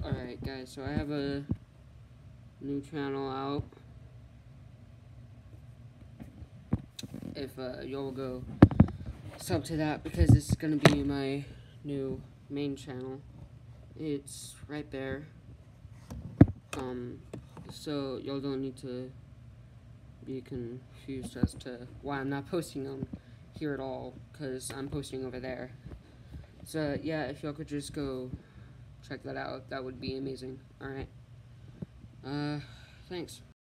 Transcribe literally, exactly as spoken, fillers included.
Alright guys, so I have a new channel out. If uh, you'll go sub to that, because this is gonna be my new main channel. It's right there. Um, so y'all don't need to be confused as to why I'm not posting on here at all, because I'm posting over there. So yeah, if y'all could just go check that out, that would be amazing. Alright. Uh, thanks.